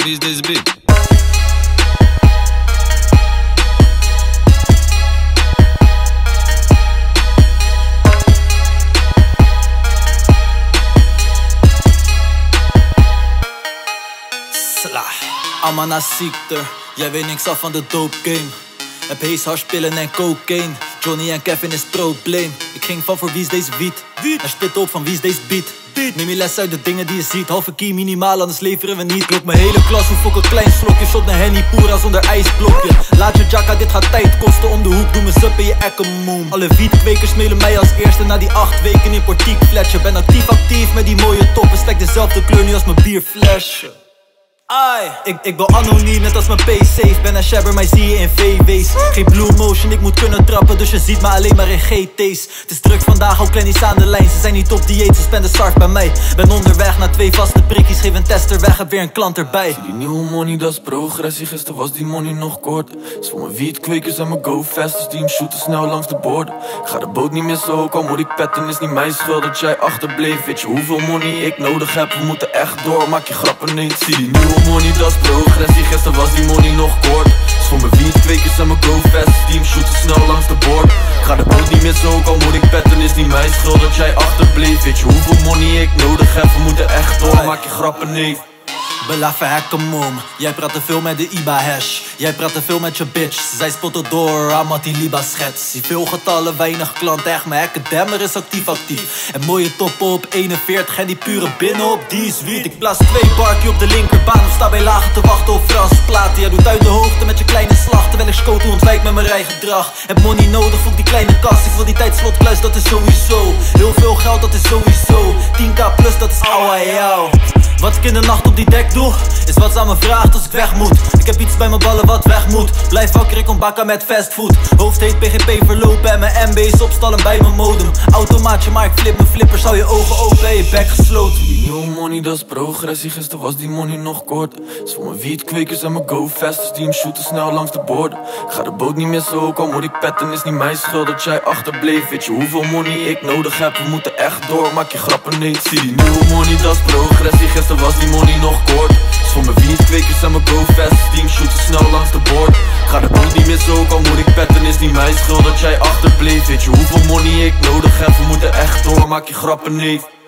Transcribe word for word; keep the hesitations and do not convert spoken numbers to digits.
wie is deze beat? Amana ziekte, jij weet niks af van de dope game. Heb hees, harspillen en cocaine. Johnny en Kevin is het probleem. Ik ging van voor wie is deze wiet en spit op van wie is deze beat. Neem je les uit de dingen die je ziet. Halve key minimaal, anders leveren we niet. Klok mijn hele klas, hoe fok een klein slokje. Shot naar Henny Pura zonder ijsblokje. Laat je jacka, dit gaat tijd kosten. Om de hoek, doe me sup in je ekkemoem. Alle wietkwekers mailen mij als eerste na die acht weken in Portiek Fletcher. Ben actief actief met die mooie toppen. Stek dezelfde kleur nu als mijn bierflesje. Ai, ik, ik ben anoniem, net als mijn P-safe. Ben een shabber, mij zie je in V W's. Geen blue motion, ik moet kunnen trappen, dus je ziet me alleen maar in G T's. Het is druk vandaag, ook Lenny's aan de lijn. Ze zijn niet op dieet, ze spenden sarf bij mij. Ben onderweg naar twee vaste prikkies, geef een tester weg, heb weer een klant erbij. Die nieuwe money, dat is progressie, gisteren was die money nog kort. Is voor mijn wietkwekers en mijn go-fasters, die hem shooten snel langs de borden. Ik ga de boot niet meer zo, ook al moet ik petten, is niet mijn schuld dat jij achterbleef. Weet je hoeveel money ik nodig heb, we moeten echt door, maak je grappen niet. Zie die nieuwe money, dat is progressie, gisteren was die money nog kort. Is voor mijn wietkwekers en mijn go-fasters, die hem shooten snel langs de borden. Ik ga de boot niet meer zo, ook al moet ik petten, is niet mijn schuld dat jij achterbleef. Weet je hoeveel money ik nodig heb, we moeten echt door, maak je grappen niet. Belaffe hekkenmom, jij praat te veel met de I B A hash. Jij praat te veel met je bitch, zij spotten door, Amat die Liba schets. Zie veel getallen, weinig klanten, echt mijn hekkendemmer is actief actief. En mooie toppen op eenenveertig en die pure binnen op die sweet. Ik plaats twee barkie op de linkerbaan of sta bij lagen te wachten op Frans platen. Jij doet uit de hoogte met je kleine slag, terwijl ik scoot ontwijk met mijn rijgedrag. Heb money nodig voor die kleine kast, ik wil die tijd slotkluis, dat is sowieso. Heel veel geld, dat is sowieso, tien k plus, dat is ouwe jou. Wat ik in de nacht op die dek doe, is wat ze aan me vraagt als ik weg moet. Ik heb iets bij mijn ballen wat weg moet. Blijf wakker, ik kom bakken met fastfood. Hoofd heet P G P verlopen en mijn M B is opstallen bij mijn modem. Automaatje, maar ik flip mijn flippers, hou je ogen open en je bek gesloten. Die nieuwe money, dat is progressie, gisteren was die money nog kort. Is voor mijn wietkwekers en mijn go-fasters, die hem shooten snel langs de borden. Ik ga de boot niet meer zo, ook al moet ik petten, is niet mijn schuld dat jij achterbleef. Weet je hoeveel money ik nodig heb, we moeten echt door, maak je grappen niet. Zie die nieuwe money, dat is progressie, gisteren was die money nog kort. Is voor mijn wietkwekers en mijn go-fasters, die hem shooten snel langs de borden. Ik ga de boot niet meer zo, ook al moet ik petten, is niet mijn schuld dat jij achterbleef. Weet je hoeveel money ik nodig heb, we moeten echt door, maak je grappen niet.